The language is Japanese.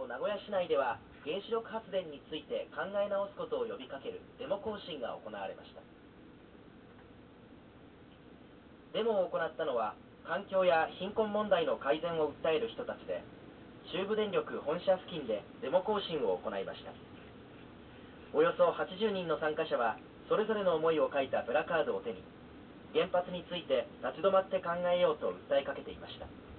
名古屋市内では原子力発電について考え直すことを呼びかけるデモ行進が行われました。デモを行ったのは環境や貧困問題の改善を訴える人たちで、中部電力本社付近でデモ行進を行いました。およそ80人の参加者はそれぞれの思いを書いたプラカードを手に、原発について立ち止まって考えようと訴えかけていました。